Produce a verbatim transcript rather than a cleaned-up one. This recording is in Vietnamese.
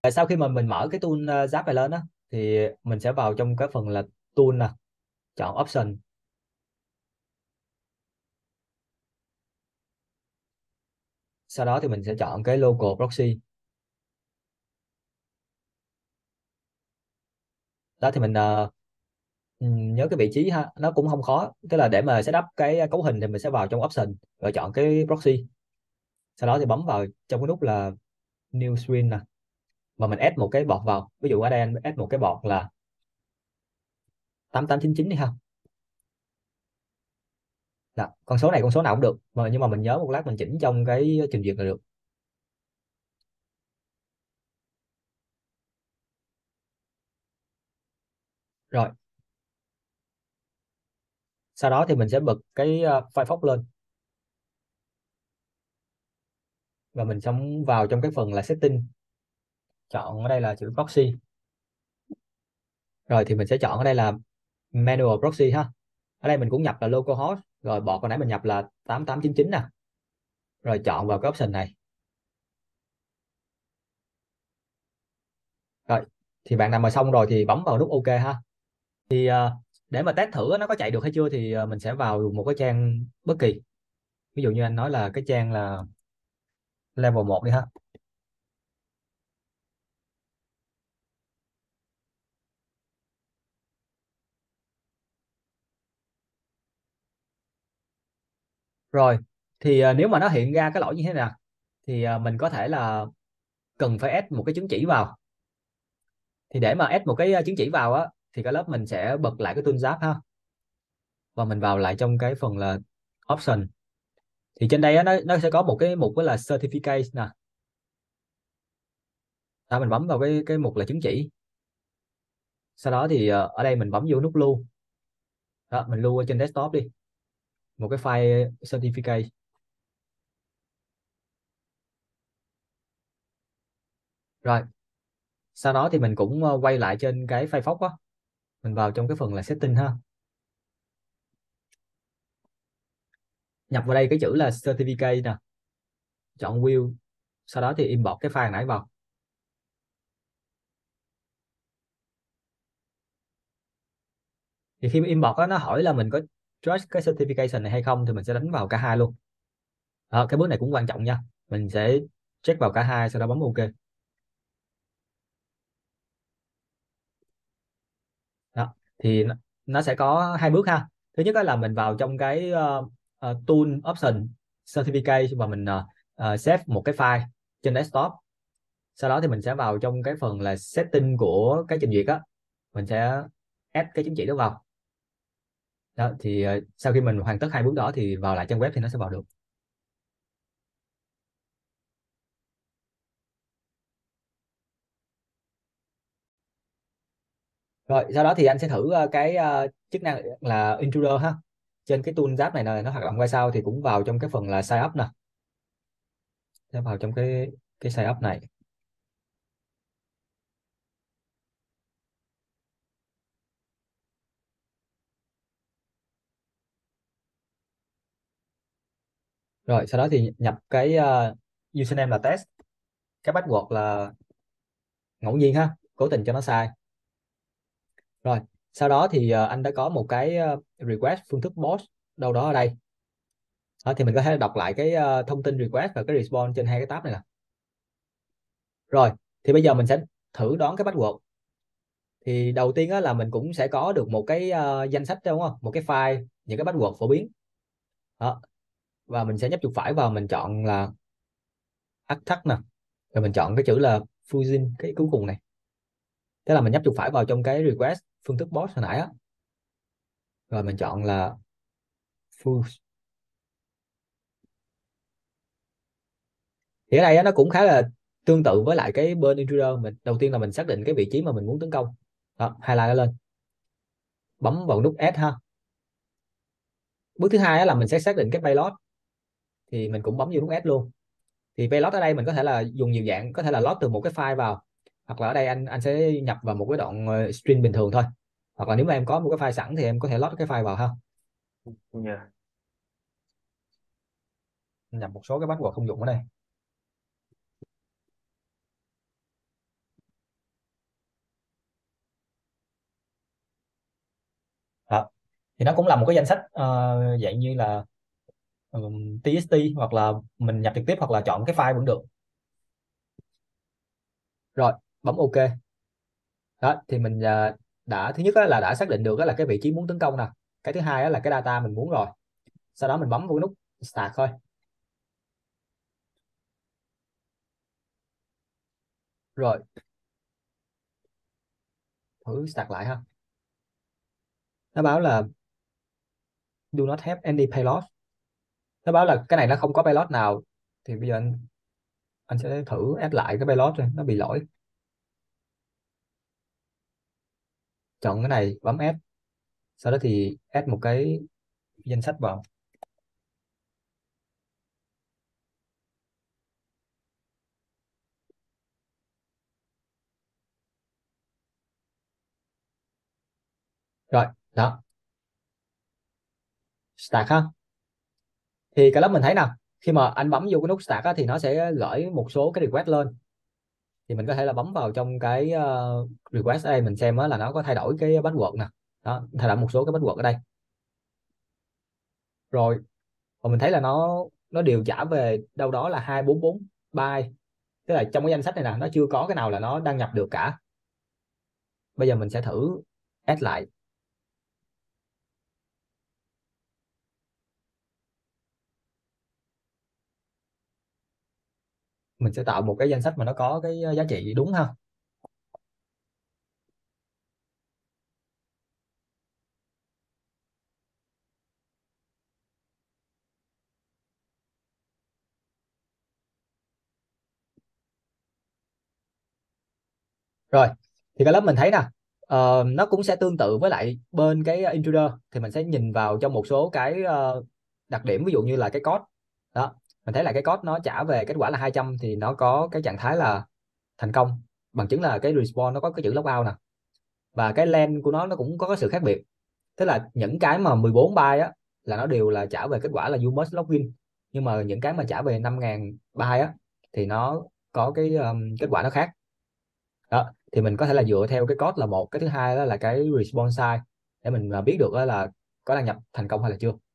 Tại sau khi mà mình mở cái tool uh, Zap này lên á, thì mình sẽ vào trong cái phần là tool nè, chọn option. Sau đó thì mình sẽ chọn cái local proxy. Đó thì mình ờ, ừm, nhớ cái vị trí ha, nó cũng không khó. Tức là để mà setup cái cấu hình thì mình sẽ vào trong option rồi chọn cái proxy. Sau đó thì bấm vào trong cái nút là new screen nè, mà mình add một cái port vào. Ví dụ ở đây anh add một cái port là tám tám chín chín đi ha. Đó, con số này con số nào cũng được, mà nhưng mà mình nhớ một lát mình chỉnh trong cái trình duyệt là được. Rồi sau đó thì mình sẽ bật cái ờ, Firefox lên, và mình xong vào trong cái phần là setting, chọn ở đây là chữ proxy. Rồi thì mình sẽ chọn ở đây là manual proxy ha. Ở đây mình cũng nhập là localhost, rồi bot hồi nãy mình nhập là tám tám chín chín nè, rồi chọn vào cái option này. Rồi thì bạn nào mà xong rồi thì bấm vào nút OK ha. Thì ờ, để mà test thử nó có chạy được hay chưa thì ờ, mình sẽ vào một cái trang bất kỳ. Ví dụ như anh nói là cái trang là level một đi ha. Rồi thì ờ, nếu mà nó hiện ra cái lỗi như thế nào thì ờ, mình có thể là cần phải add một cái chứng chỉ vào. Thì để mà add một cái ờ, chứng chỉ vào á, thì cái lớp mình sẽ bật lại cái tool giáp ha, và mình vào lại trong cái phần là option. Thì trên đây á, nó nó sẽ có một cái mục đó là certificate nè. Đó, mình bấm vào cái cái mục là chứng chỉ. Sau đó thì ờ, ở đây mình bấm vô nút lưu. Đó, mình lưu ở trên desktop đi một cái file certificate. Rồi sau đó thì mình cũng ờ, quay lại trên cái Firefox á, mình vào trong cái phần là setting ha, nhập vào đây cái chữ là certificate nè, chọn view. Sau đó thì import cái file nãy vào. Thì khi import á, nó hỏi là mình có trust cái certification này hay không, thì mình sẽ đánh vào cả hai luôn. Đó, cái bước này cũng quan trọng nha, mình sẽ check vào cả hai sau đó bấm OK. Đó thì nó, nó sẽ có hai bước ha. Thứ nhất đó là mình vào trong cái ờ, ờ, tool option certificate, và mình ờ, ờ, save một cái file trên desktop. Sau đó thì mình sẽ vào trong cái phần là setting của cái trình duyệt á, mình sẽ add cái chứng chỉ đó vào. Đó thì ờ, sau khi mình hoàn tất hai bước đó thì vào lại trang web thì nó sẽ vào được. Rồi sau đó thì anh sẽ thử ờ, cái ờ, chức năng là intruder ha. Trên cái tool giáp này này nó hoạt động ra sao thì cũng vào trong cái phần là sign up nè. Sẽ vào trong cái cái sign up này. Rồi sau đó thì nhập cái ờ, username là test, cái password là ngẫu nhiên ha, cố tình cho nó sai. Rồi sau đó thì ờ, anh đã có một cái ờ, request phương thức post đâu đó ở đây. Đó, thì mình có thể đọc lại cái ờ, thông tin request và cái response trên hai cái tab này nè. Rồi thì bây giờ mình sẽ thử đoán cái password. Thì đầu tiên á, là mình cũng sẽ có được một cái ờ, danh sách đúng không, một cái file những cái password phổ biến. Đó, và mình sẽ nhấp chuột phải vào, mình chọn là attack nè, rồi mình chọn cái chữ là Fusion cái cuối cùng này. Thế là mình nhấp chuột phải vào trong cái request phương thức post hồi nãy á, rồi mình chọn là Fuse. Thì ở đây á, nó cũng khá là tương tự với lại cái bên intruder. Mình đầu tiên là mình xác định cái vị trí mà mình muốn tấn công. Đó, highlight nó lên, bấm vào nút add ha. Bước thứ hai á, là mình sẽ xác định cái payload, thì mình cũng bấm vào nút add luôn. Thì payload ở đây mình có thể là dùng nhiều dạng, có thể là load từ một cái file vào, hoặc là ở đây anh anh sẽ nhập vào một cái đoạn ờ, string bình thường thôi, hoặc là nếu mà em có một cái file sẵn thì em có thể load cái file vào ha. Dạ. Nhập một số cái password thông dụng ở đây. Thì nó cũng là một cái danh sách ờ, dạng như là ừm, tê ét tê, hoặc là mình nhập trực tiếp hoặc là chọn cái file vẫn được. Rồi bấm OK. Đó thì mình ờ, đã, thứ nhất á, là đã xác định được đó là cái vị trí muốn tấn công nè. Cái thứ hai á, là cái data mình muốn rồi. Sau đó mình bấm vào cái nút Start thôi. Rồi thử Start lại ha. Nó báo là do not have any payload. Nó báo là cái này nó không có payload nào. Thì bây giờ anh, anh sẽ thử add lại cái payload rồi, nó bị lỗi. Chọn cái này bấm add. Sau đó thì add một cái danh sách vào. Rồi đó, Start ha. Thì cái lớp mình thấy nè, khi mà anh bấm vô cái nút Start á, thì nó sẽ gửi một số cái request lên. Thì mình có thể là bấm vào trong cái ờ, request ở đây, mình xem á, là nó có thay đổi cái password nè. Đó, thay đổi một số cái password ở đây. Rồi và mình thấy là nó nó đều trả về đâu đó là hai bốn bốn byte. Tức là trong cái danh sách này nè, nó chưa có cái nào là nó đăng nhập được cả. Bây giờ mình sẽ thử add lại. Mình sẽ tạo một cái danh sách mà nó có cái giá trị đúng ha. Rồi thì cái lớp mình thấy nè, ờ, nó cũng sẽ tương tự với lại bên cái intruder. Thì mình sẽ nhìn vào trong một số cái ờ, đặc điểm, ví dụ như là cái code. Đó, mình thấy là cái code nó trả về kết quả là hai trăm, thì nó có cái trạng thái là thành công, bằng chứng là cái response nó có cái chữ logout nè. Và cái len của nó nó cũng có cái sự khác biệt. Tức là những cái mà mười bốn byte á, là nó đều là trả về kết quả là you must login. Nhưng mà những cái mà trả về năm nghìn byte á, thì nó có cái um, kết quả nó khác. Đó thì mình có thể là dựa theo cái code là một, cái thứ hai đó là cái response size, để mình à, biết được á là có đăng nhập thành công hay là chưa.